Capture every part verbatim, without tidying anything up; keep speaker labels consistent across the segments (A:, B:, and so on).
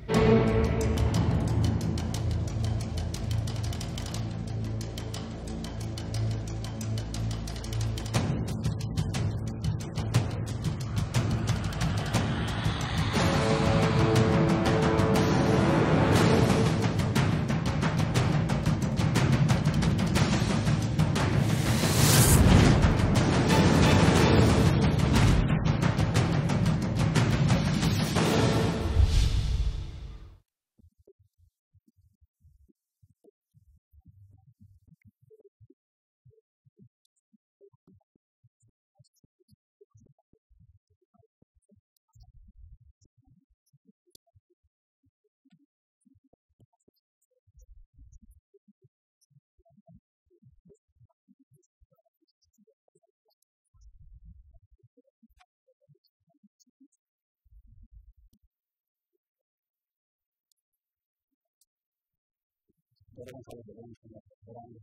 A: Podemos hablar de una generación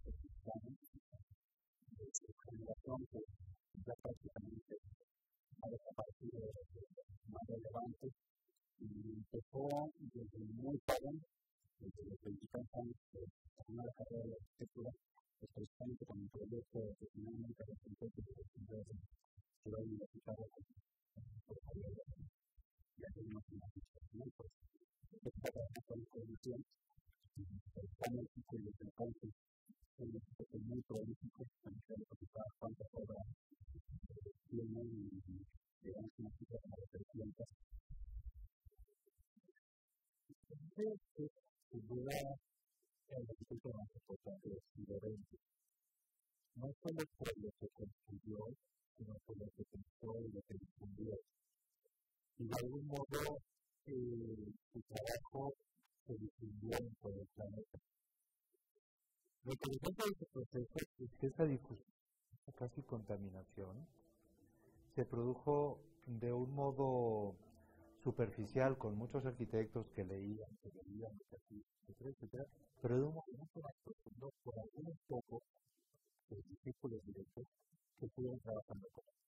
A: que ya prácticamente ha desaparecido de los más relevantes y empezó desde muy joven, desde los veintitrés años, una carrera de arquitectura, especialmente con un proyecto que finalmente resultó que se descubrió de Ciudad Universitaria por Javier y algunos más pues esta trabajo con coordinación el equipo y los entonces un equipo muy prolífico en el que representaba cuántas obras tiene y digamos una cifra como de trescientas. Creo que sin duda el arquitecto más importante del siglo veinte no solo por lo que construyó, sino por lo que pensó y lo que difundió. Y de algún modo eh, su trabajo se difundió en todo el planeta. Lo interesante de este proceso es que esa difusión, casi contaminación, se produjo de un modo superficial con muchos arquitectos que leían, que leían, etcétera, etcétera, pero de un modo mucho más profundo por algunos pocos discípulos directos que estuvieron trabajando con él.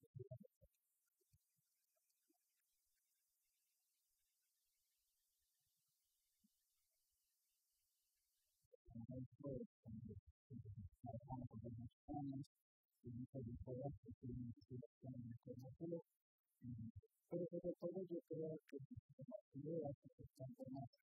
A: Pero sobre todo yo creo que las ideas que están formando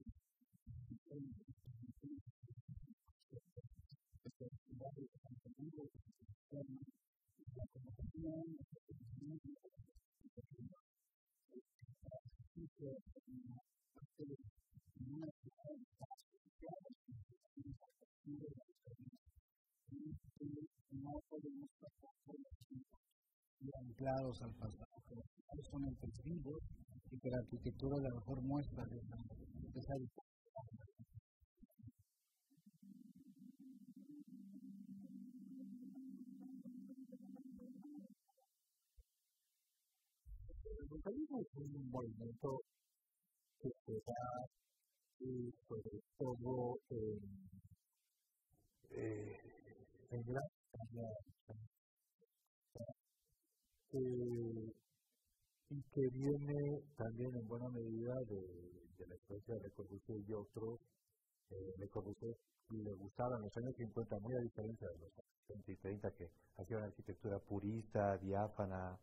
A: anclados al pasado, que son intensivos y que la arquitectura es la mejor muestra de esa, de esa el brutalismo es un movimiento que se da eh, sobre todo eh, eh, en gran eh, y que viene también en buena medida de, de la experiencia de Le Corbusier y otros. Eh, Le Corbusier le gustaba en los años cincuenta, muy a diferencia de los veinte y treinta, que hacía una arquitectura purista, diáfana.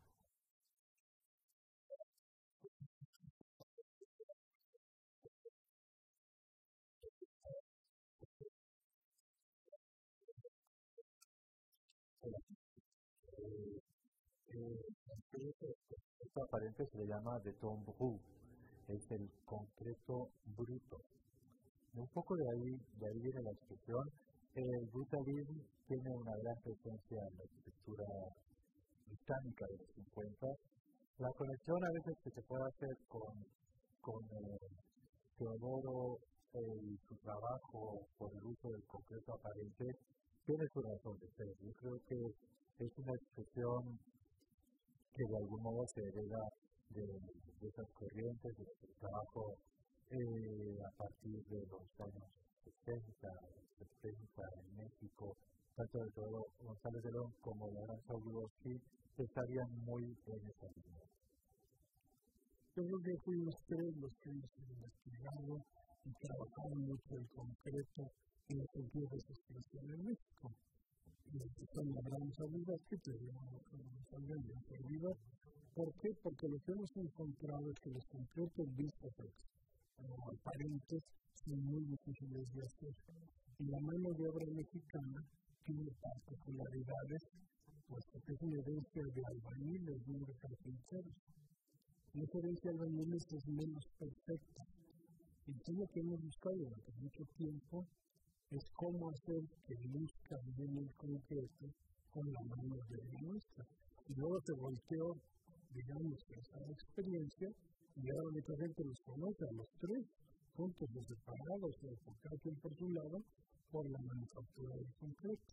A: Eh, eh, esto aparente se le llama de ton brut, es el concreto bruto. Y un poco de ahí, de ahí viene la expresión. El brutalismo tiene una gran presencia en la arquitectura británica de los cincuenta. La conexión a veces que se puede hacer con, con eh, Teodoro eh, y su trabajo por el uso del concreto aparente tiene su razón de ser. Yo creo que es una expresión que de algún modo se hereda de, de esas corrientes, de su trabajo eh, a partir de los años sesenta, setenta en México, tanto de todo González de León como de Aranza Budowski estarían muy en esa línea.
B: Yo creo que fuimos tres los que hemos investigado y trabajado mucho en concreto en los sentidos de expresión en México. Y son Abraham Salinas, que te digo, salgan de Salinas. ¿Por qué? Porque lo que hemos encontrado es que los concretos vistos como aparentes son muy difíciles de hacer. Y la mano de obra mexicana tiene particularidades, pues que es una herencia de albañiles, no de carpinteros. La herencia de albañiles es menos perfecta. Entonces lo que hemos buscado durante mucho tiempo es cómo hacer que luzca bien el concreto con la mano de la nuestra. Y luego se volteó, digamos, esa experiencia, y ahora mucha gente los conoce a los tres, juntos o separados, o por cada quien por su lado, por la manufactura del concreto.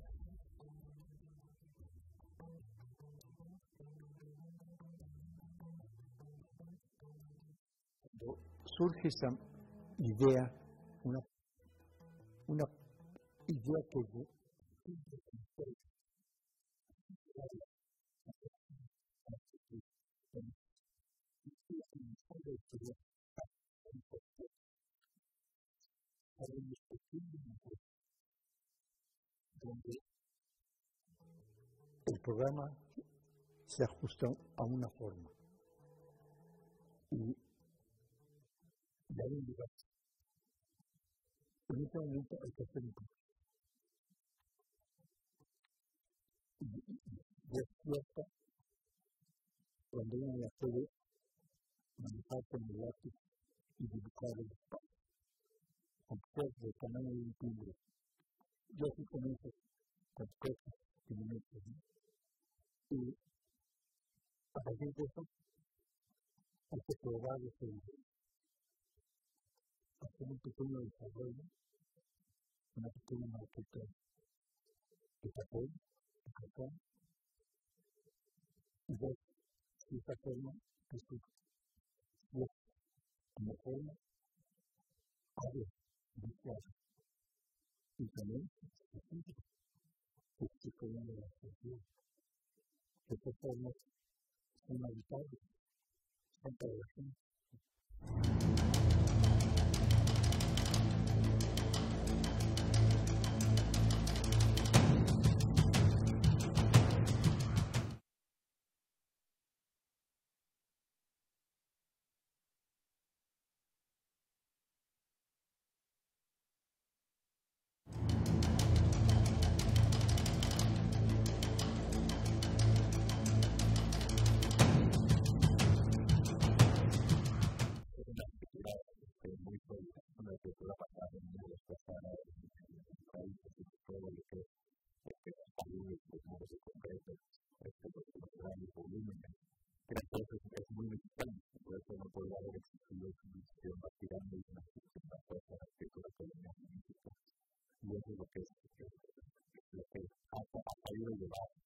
C: Surge esa idea, una, una idea que yo donde el programa se ajusta a una forma y y hay un lugar. En ese momento hay que hacer un poco. Y, y, y es cierto, cuando uno ya puede manejar con el lápiz y dibujar el espacio, con cosas del tamaño de un timbre. Yo sí comienzo con cosas diminutas, ¿no? Y a partir de eso, hay que probar ese video. Hacer un pequeño desarrollo, una pequeña maqueta de papel, de cartón, y ver si esa forma es una forma hábil, visual, y también específica, que se pueden ver las personas. Estas formas son habitables, son para la gente. Es muy mexicano, por eso no podría haber existido su visión pirámide y una visión más fuerte de la arquitectura colonial en México. Y eso es lo que es, lo que ha sabido llevar